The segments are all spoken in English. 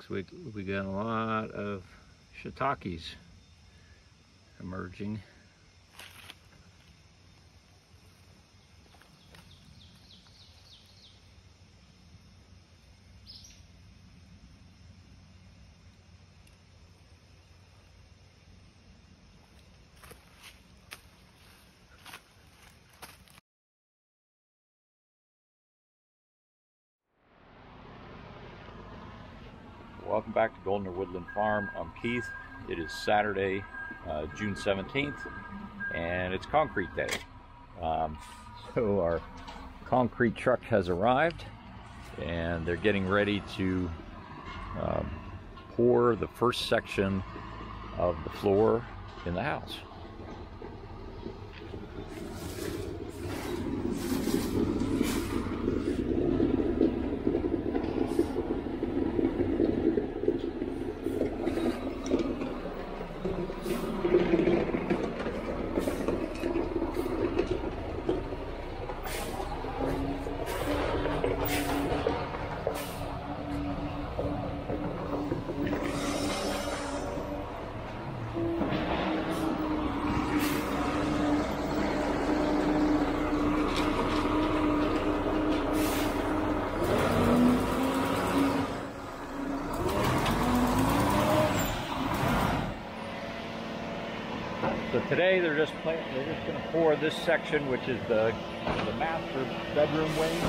week we got a lot of shiitakes emerging. Welcome back to Goldner Woodland Farm. I'm Keith. It is Saturday, June 17th, and it's concrete day. So our concrete truck has arrived, and they're getting ready to pour the first section of the floor in the house. So today they're just going to pour this section, which is the master bedroom wing.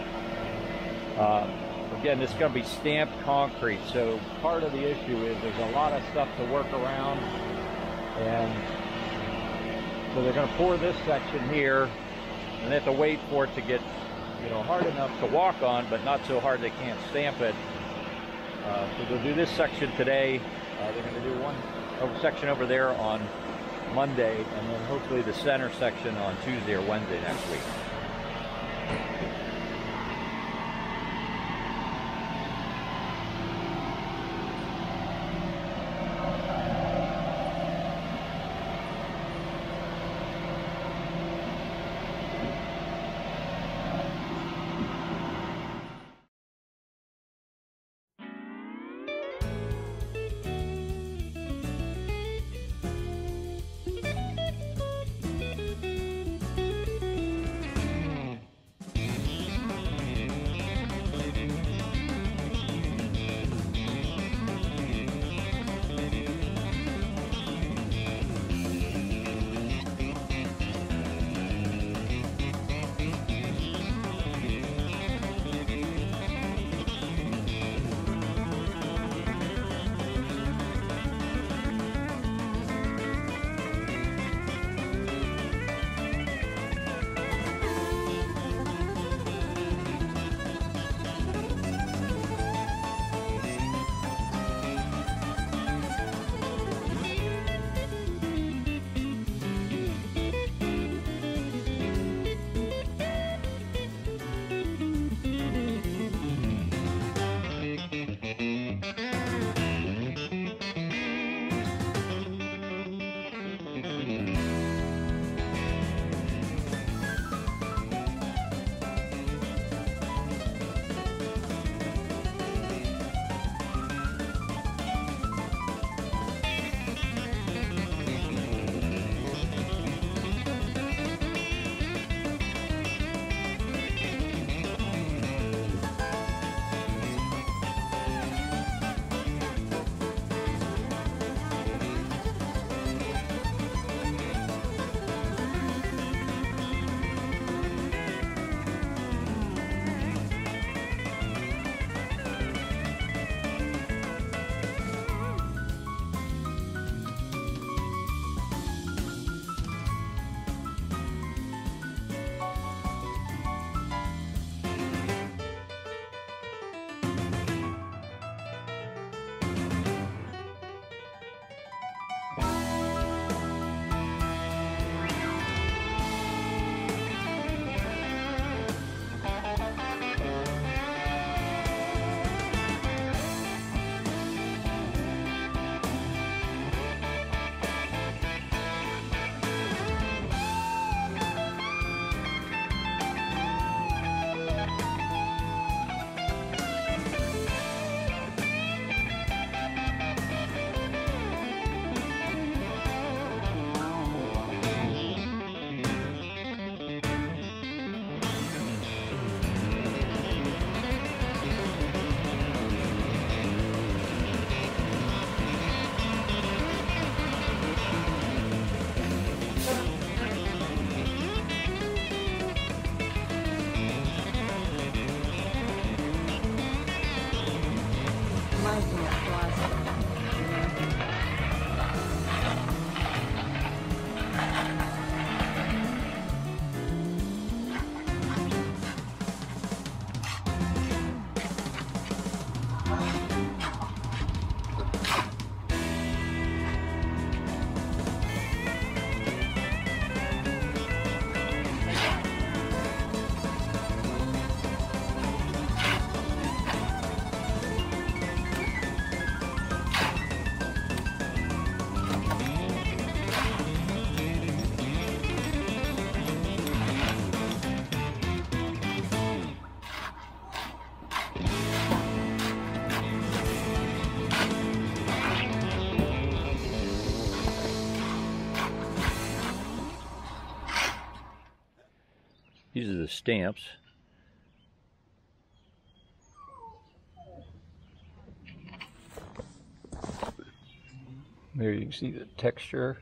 Again, this is going to be stamped concrete, so part of the issue is there's a lot of stuff to work around, and so they're going to pour this section here, and they have to wait for it to get, hard enough to walk on, but not so hard they can't stamp it. So they'll do this section today. They're going to do one section over there on Monday, and then hopefully the center section on Tuesday or Wednesday next week. These are the stamps. There you can see the texture.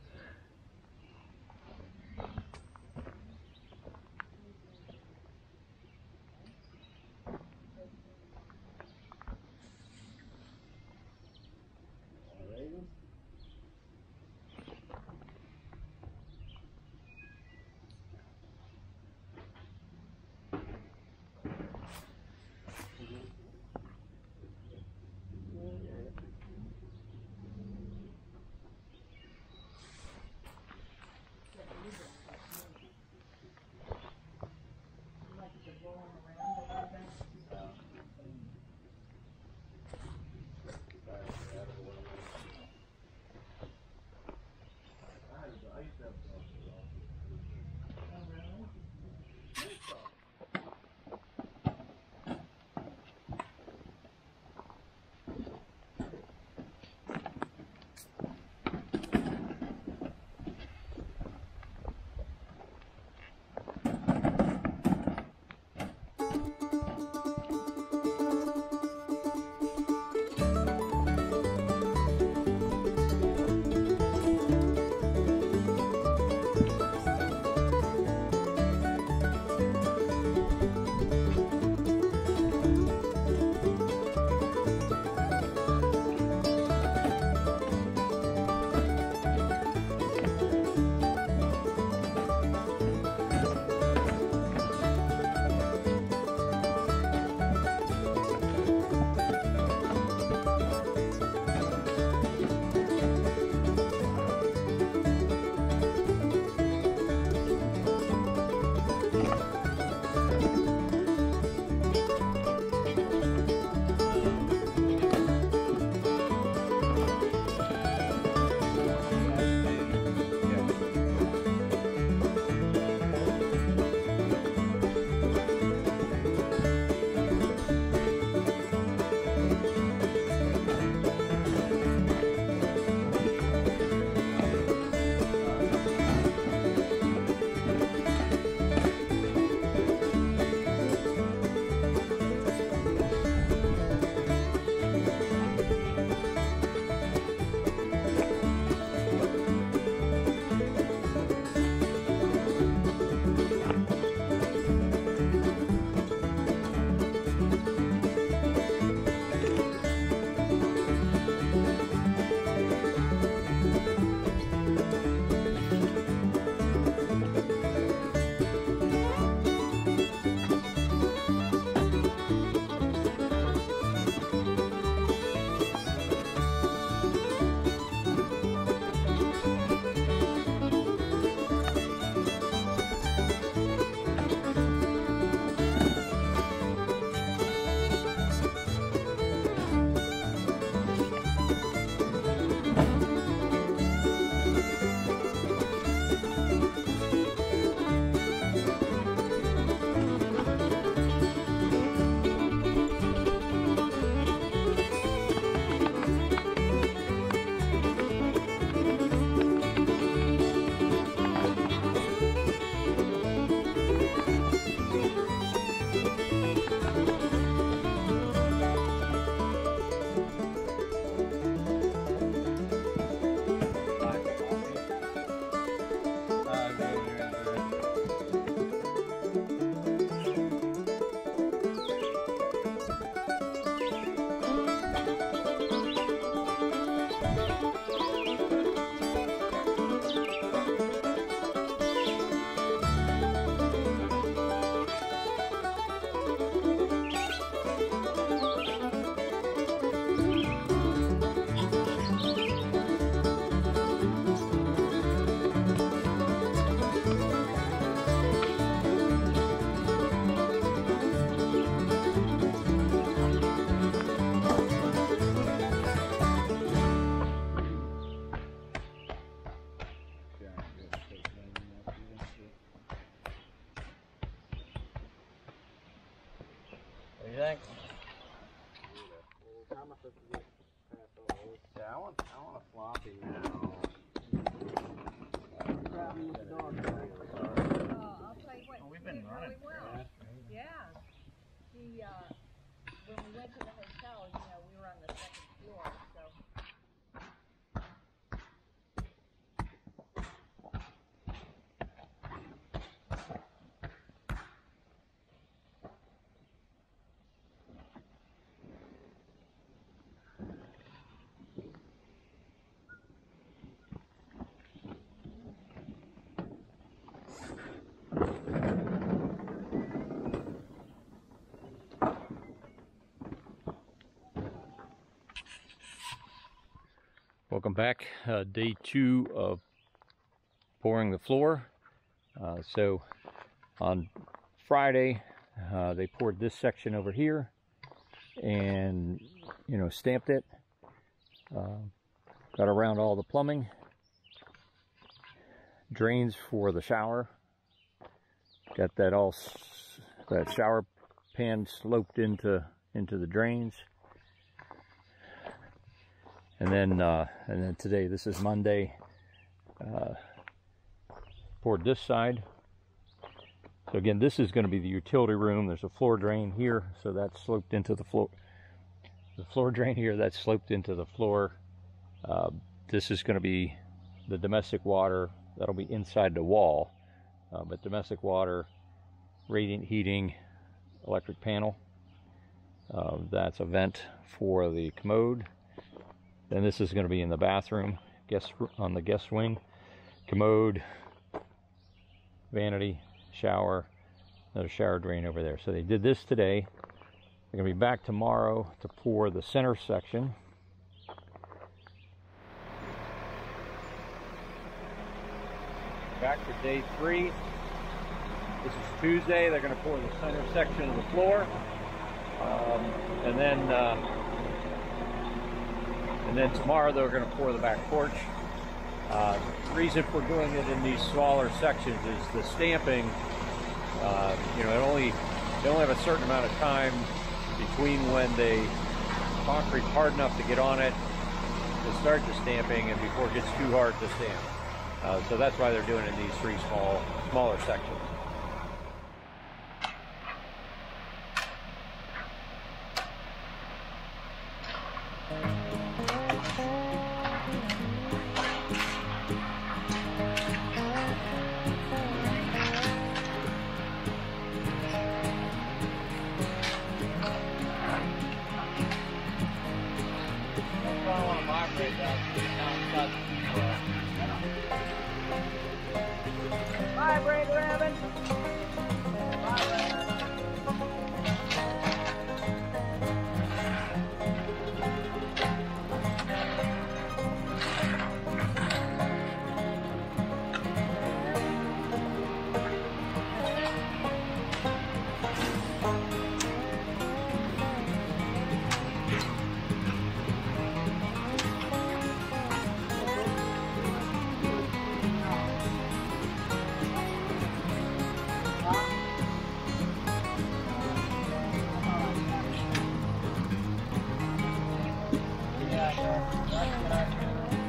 I want a floppy now. I'll tell you what, We've been running. really well. Yeah. He, when we went to the hotel, you know, we were on the second floor, so. Welcome back. Day 2 of pouring the floor. So on Friday, they poured this section over here and, you know, stamped it. Got around all the plumbing. Drains for the shower. Got that all, that shower pan sloped into the drains. And then today, this is Monday, poured this side. So again, this is going to be the utility room. There's a floor drain here, so that's sloped into the floor. The floor drain here, that's sloped into the floor. This is going to be the domestic water. That'll be inside the wall. But domestic water, radiant heating, electric panel. That's a vent for the commode. Then this is going to be in the bathroom, on the guest wing. Commode, vanity, shower, another shower drain over there. So they did this today. They're going to be back tomorrow to pour the center section. Back for day 3. This is Tuesday. They're going to pour the center section of the floor. And then tomorrow they're going to pour the back porch. The reason for doing it in these smaller sections is the stamping. You know, they only have a certain amount of time between when they concrete hard enough to get on it to start the stamping and before it gets too hard to stamp. So that's why they're doing it in these 3 smaller sections. Bye, Brady Rabbit. Bye, Rabbit. Yeah,